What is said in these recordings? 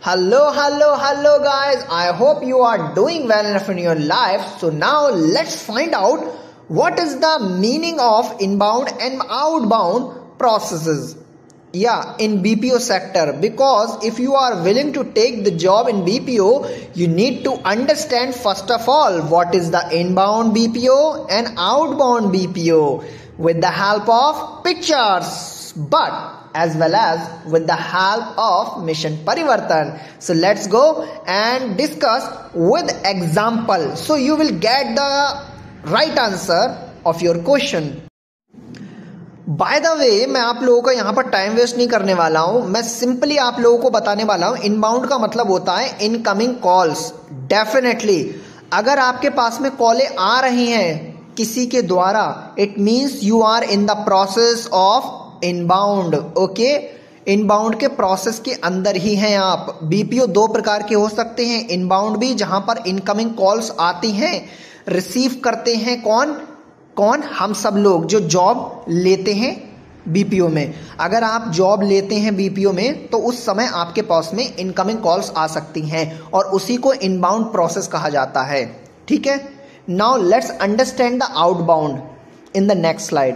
Hello guys. I hope you are doing well enough in your life. So now let's find out what is the meaning of inbound and outbound processes. Yeah, in BPO sector, because if you are willing to take the job in BPO, you need to understand first of all what is the inbound BPO and outbound BPO with the help of pictures, but as well as with the help of Mission Parivartan. So let's go and discuss with example. So you will get the right answer of your question. By the way, मैं आप लोगों का यहाँ पर time waste नहीं करने वाला हूँ. मैं सिंपली आप लोगों को बताने वाला हूँ इनबाउंड का मतलब होता है इनकमिंग कॉल्स. डेफिनेटली अगर आपके पास में कॉलें आ रही हैं किसी के द्वारा, it means you are in the process of inbound. Okay, inbound के प्रोसेस के अंदर ही हैं आप. बीपीओ दो प्रकार के हो सकते हैं. इनबाउंड भी जहां पर इनकमिंग कॉल्स आती हैं, रिसीव करते हैं कौन हम सब लोग जो जॉब लेते हैं बीपीओ में. अगर आप जॉब लेते हैं बीपीओ में तो उस समय आपके पास में इनकमिंग कॉल्स आ सकती हैं और उसी को इनबाउंड प्रोसेस कहा जाता है. ठीक है, now let's understand the outbound in the next slide.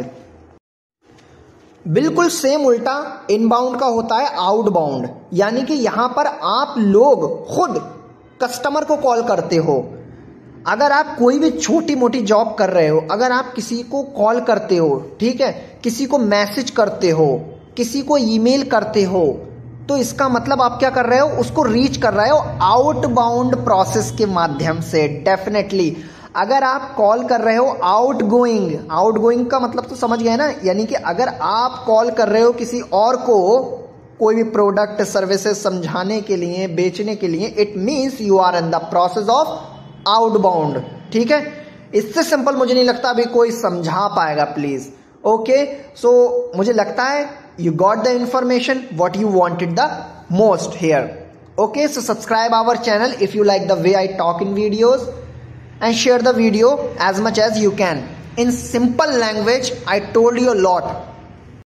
बिल्कुल सेम उल्टा इनबाउंड का होता है आउटबाउंड, यानी कि यहां पर आप लोग खुद कस्टमर को कॉल करते हो. अगर आप कोई भी छोटी मोटी जॉब कर रहे हो, अगर आप किसी को कॉल करते हो, ठीक है, किसी को मैसेज करते हो, किसी को ईमेल करते हो, तो इसका मतलब आप क्या कर रहे हो, उसको रीच कर रहे हो आउटबाउंड प्रोसेस के माध्यम से. डेफिनेटली अगर आप कॉल कर रहे हो आउटगोइंग का मतलब तो समझ गए ना, यानी कि अगर आप कॉल कर रहे हो किसी और को कोई भी प्रोडक्ट सर्विसेज समझाने के लिए, बेचने के लिए, it means you are in the process of outbound. ठीक है, इससे सिंपल मुझे नहीं लगता अभी कोई समझा पाएगा प्लीज. ओके, सो मुझे लगता है you got the information what you wanted the most here. Okay, so subscribe our channel if you like the way I talk in videos, and share the video as much as you can. In simple language, I told you a lot.